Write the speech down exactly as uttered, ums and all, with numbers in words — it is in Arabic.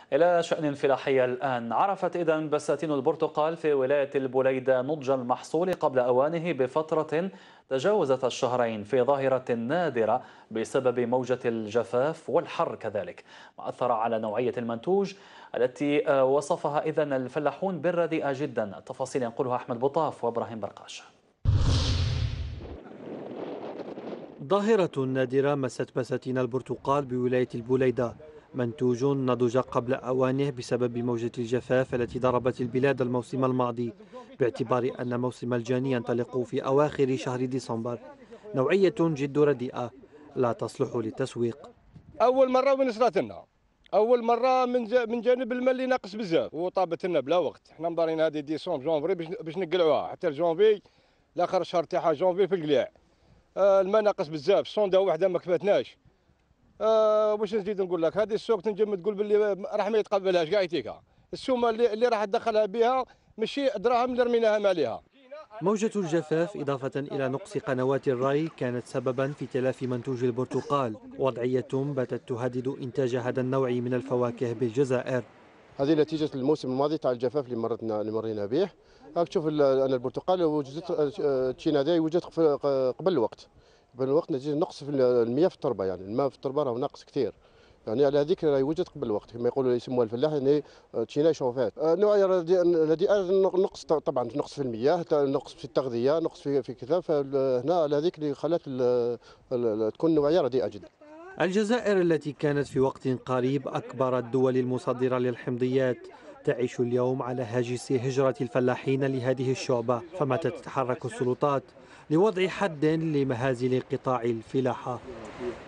إلى شأن الفلاحية الآن. عرفت إذن بساتين البرتقال في ولاية البليدة نضج المحصول قبل أوانه بفترة تجاوزت الشهرين في ظاهرة نادرة بسبب موجة الجفاف والحر كذلك، ما أثر على نوعية المنتوج التي وصفها إذن الفلاحون بالرديئة جدا. التفاصيل ينقلها أحمد بطاف وإبراهيم برقاش. ظاهرة نادرة مست بساتين البرتقال بولاية البليدة، منتوج نضج قبل أوانه بسبب موجة الجفاف التي ضربت البلاد الموسم الماضي، باعتبار أن موسم الجني ينطلق في أواخر شهر ديسمبر. نوعية جد رديئة لا تصلح للتسويق. أول مرة وين صرات لنا، أول مرة من من جانب الماء اللي ناقص بزاف وطابت لنا بلا وقت. حنا مدارين هذه ديسمبر جونفري باش باش نقلعوها حتى جونفي، لاخر الشهر تاعها جونفي في القلاع. آه الماء ناقص بزاف، الصوندا وحده ما كفاتناش. آه واش نزيد نقول لك، هذه السوق تنجم تقول باللي راح ما يتقبلهاش كاع يتيكا. السومه اللي, اللي راح تدخلها بها ماشي دراهم اللي رميناها عليها. موجة الجفاف إضافة إلى نقص قنوات الري كانت سببا في تلافي منتوج البرتقال، وضعية باتت تهدد إنتاج هذا النوع من الفواكه بالجزائر. هذه نتيجة الموسم الماضي تاع الجفاف اللي مرتنا اللي مرينا به. راك تشوف أن البرتقال وجدت التشين هذا وجد قبل الوقت، قبل الوقت نتيجة نقص في المياه في التربة، يعني الماء في التربة راه ناقص كثير، يعني على هذيك راه يوجد قبل الوقت كما يقولوا يسموها الفلاح، يعني تشينا شوفات. نوعية الرديئة نقص طبعا، نقص في المياه، نقص في التغذية، نقص في في كذا، فهنا على هذيك اللي خلات تكون نوعية رديئة جدا. الجزائر التي كانت في وقت قريب أكبر الدول المصدرة للحمضيات تعيش اليوم على هاجس هجرة الفلاحين لهذه الشعبة، فمتى تتحرك السلطات لوضع حد لمهازل قطاع الفلاحة؟